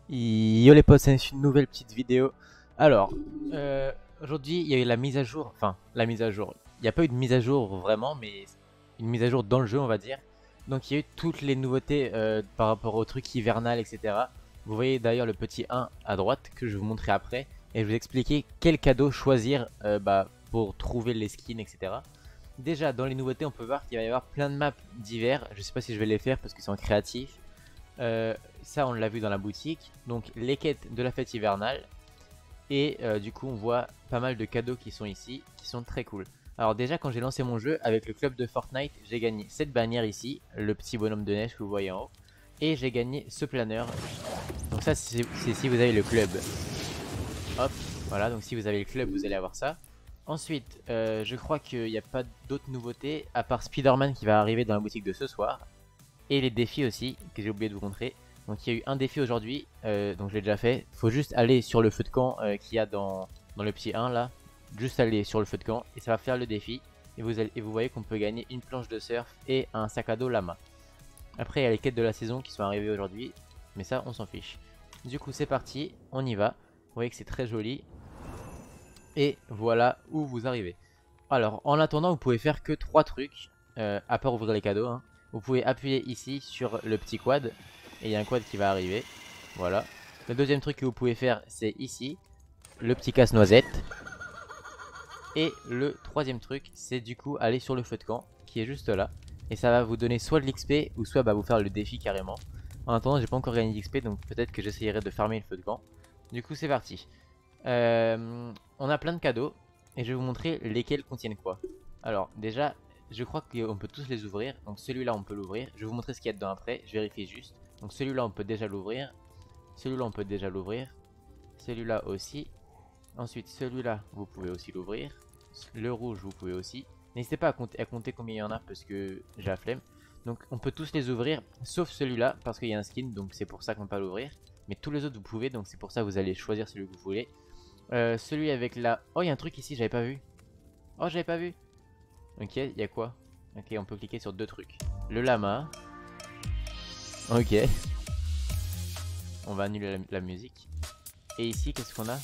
Yo les potes, c'est une nouvelle petite vidéo. Alors, aujourd'hui il y a eu la mise à jour, enfin la mise à jour. Il n'y a pas eu de mise à jour vraiment, mais une mise à jour dans le jeu on va dire. Donc il y a eu toutes les nouveautés par rapport au truc hivernal, etc. Vous voyez d'ailleurs le petit 1 à droite que je vais vous montrer après. Et je vais vous expliquer quel cadeau choisir pour trouver les skins, etc. Déjà dans les nouveautés on peut voir qu'il va y avoir plein de maps d'hiver. Je sais pas si je vais les faire parce que c'est en créatif. Ça on l'a vu dans la boutique. Donc les quêtes de la fête hivernale. Et du coup on voit pas mal de cadeaux qui sont ici, qui sont très cool. Alors déjà quand j'ai lancé mon jeu avec le club de Fortnite, j'ai gagné cette bannière ici, le petit bonhomme de neige que vous voyez en haut. Et j'ai gagné ce planeur. Donc ça c'est si vous avez le club. Hop, voilà, donc si vous avez le club vous allez avoir ça. Ensuite, je crois qu'il n'y a pas d'autres nouveautés à part Spider-Man qui va arriver dans la boutique de ce soir. Et les défis aussi, que j'ai oublié de vous montrer. Donc il y a eu un défi aujourd'hui, donc je l'ai déjà fait. Faut juste aller sur le feu de camp qu'il y a dans le petit 1 là. Juste aller sur le feu de camp et ça va faire le défi. Et vous voyez qu'on peut gagner une planche de surf et un sac à dos lama. Après il y a les quêtes de la saison qui sont arrivées aujourd'hui, mais ça on s'en fiche. Du coup c'est parti, on y va. Vous voyez que c'est très joli. Et voilà où vous arrivez. Alors en attendant vous pouvez faire que 3 trucs, à part ouvrir les cadeaux, hein. Vous pouvez appuyer ici sur le petit quad et il y a un quad qui va arriver. Voilà. Le deuxième truc que vous pouvez faire c'est ici, le petit casse-noisette. Et le troisième truc c'est du coup aller sur le feu de camp qui est juste là. Et ça va vous donner soit de l'XP ou soit vous faire le défi carrément. En attendant j'ai pas encore gagné d'XP donc peut-être que j'essayerai de farmer le feu de camp. Du coup c'est parti. On a plein de cadeaux et je vais vous montrer lesquels contiennent quoi. Alors déjà je crois qu'on peut tous les ouvrir. Donc celui-là on peut l'ouvrir. Je vais vous montrer ce qu'il y a dedans après. Je vérifie juste. Donc celui-là on peut déjà l'ouvrir. Celui-là on peut déjà l'ouvrir. Celui-là aussi. Ensuite celui-là vous pouvez aussi l'ouvrir. Le rouge vous pouvez aussi. N'hésitez pas à compter combien il y en a parce que j'ai la flemme. Donc on peut tous les ouvrir sauf celui-là parce qu'il y a un skin donc c'est pour ça qu'on peut pas l'ouvrir. Mais tous les autres vous pouvez donc c'est pour ça que vous allez choisir celui que vous voulez. Celui avec la... Oh il y a un truc ici j'avais pas vu. Oh j'avais pas vu. Ok il y a quoi? Ok on peut cliquer sur deux trucs. Le lama. Ok. On va annuler la musique. Et ici qu'est-ce qu'on a?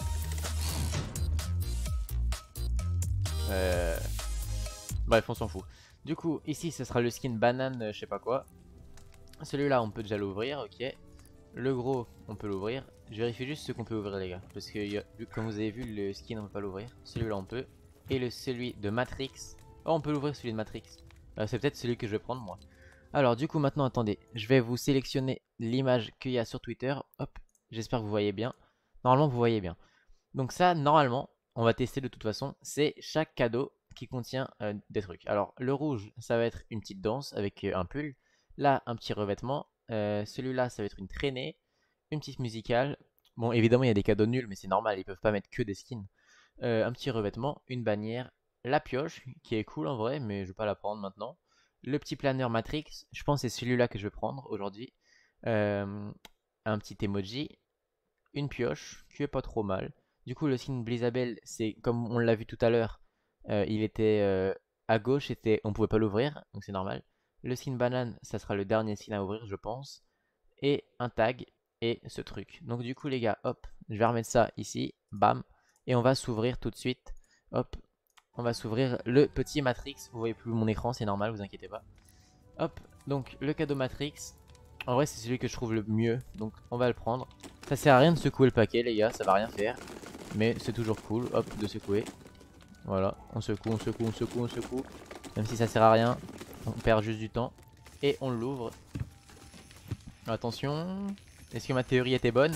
euh... Bref on s'en fout. Du coup ici ce sera le skin banane je sais pas quoi. Celui-là on peut déjà l'ouvrir, ok. Le gros on peut l'ouvrir. Je vérifie juste ce qu'on peut ouvrir les gars. Parce que comme vous avez vu le skin on peut pas l'ouvrir. Celui-là on peut. Et celui de Matrix. Oh on peut l'ouvrir celui de Matrix. C'est peut-être celui que je vais prendre moi. Alors du coup maintenant attendez. Je vais vous sélectionner l'image qu'il y a sur Twitter. Hop. J'espère que vous voyez bien. Normalement vous voyez bien. Donc ça normalement on va tester de toute façon. C'est chaque cadeau qui contient des trucs. Alors le rouge ça va être une petite danse avec un pull. Là un petit revêtement. Celui-là ça va être une traînée. Une petite musicale. Bon évidemment il y a des cadeaux nuls mais c'est normal. Ils peuvent pas mettre que des skins. Un petit revêtement. Une bannière. La pioche qui est cool en vrai mais je vais pas la prendre maintenant. Le petit planeur Matrix. Je pense que c'est celui-là que je vais prendre aujourd'hui. Un petit emoji. Une pioche qui est pas trop mal. Du coup, le skin Blizabelle, c'est comme on l'a vu tout à l'heure, il était à gauche, on pouvait pas l'ouvrir, donc c'est normal. Le skin banane, ça sera le dernier skin à ouvrir, je pense. Et un tag et ce truc. Donc du coup, les gars, hop, je vais remettre ça ici, bam, et on va s'ouvrir tout de suite. Hop, on va s'ouvrir le petit Matrix. Vous voyez plus mon écran, c'est normal, vous inquiétez pas. Hop, donc le cadeau Matrix. En vrai, c'est celui que je trouve le mieux, donc on va le prendre. Ça sert à rien de secouer le paquet, les gars, ça va rien faire. Mais c'est toujours cool, hop, de secouer. Voilà, on secoue, on secoue, on secoue, on secoue. Même si ça sert à rien, on perd juste du temps. Et on l'ouvre. Attention, est-ce que ma théorie était bonne?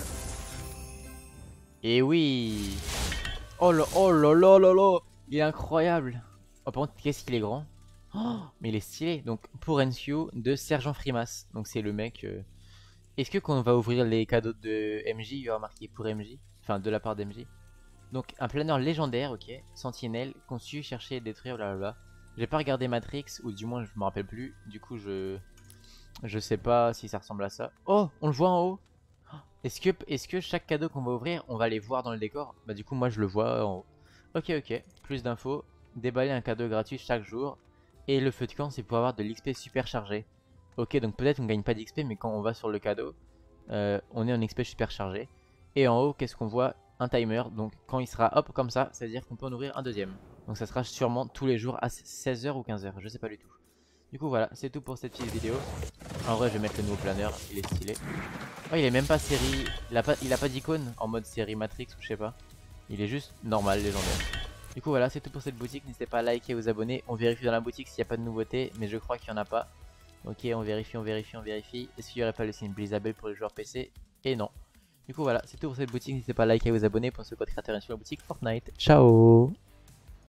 Et oui! Oh là là là là! Il est incroyable! Oh, par contre, qu'est-ce qu'il est grand? Oh, mais il est stylé! Donc, pour NQ de Sergent Frimas. Donc, c'est le mec. Est-ce que quand on va ouvrir les cadeaux de MJ, il y aura marqué pour MJ? Enfin, de la part d'MJ. Donc, un planeur légendaire, ok. Sentinelle, conçu, chercher et détruire, blablabla. J'ai pas regardé Matrix, ou du moins, je me rappelle plus. Du coup, je sais pas si ça ressemble à ça. Oh, on le voit en haut. Est-ce que chaque cadeau qu'on va ouvrir, on va les voir dans le décor? Bah du coup moi je le vois en haut. Ok ok, plus d'infos. Déballer un cadeau gratuit chaque jour. Et le feu de camp c'est pour avoir de l'XP super chargé. Ok donc peut-être on gagne pas d'XP mais quand on va sur le cadeau, on est en XP super chargé. Et en haut, qu'est-ce qu'on voit? Un timer. Donc quand il sera hop comme ça, ça veut dire qu'on peut en ouvrir un deuxième. Donc ça sera sûrement tous les jours à 16h ou 15h, je sais pas du tout. Du coup voilà, c'est tout pour cette petite vidéo. En vrai je vais mettre le nouveau planeur, il est stylé. Oh, il est même pas série, il a pas d'icône en mode série Matrix ou je sais pas. Il est juste normal, légendaire. Du coup voilà, c'est tout pour cette boutique, n'hésitez pas à liker et vous abonner. On vérifie dans la boutique s'il n'y a pas de nouveautés, mais je crois qu'il n'y en a pas. Ok, on vérifie, on vérifie, on vérifie. Est-ce qu'il n'y aurait pas le signe Blizzabel pour les joueurs PC? Et non. Du coup voilà, c'est tout pour cette boutique, n'hésitez pas à liker et vous abonner pour ce code créateur sur la boutique Fortnite. Ciao!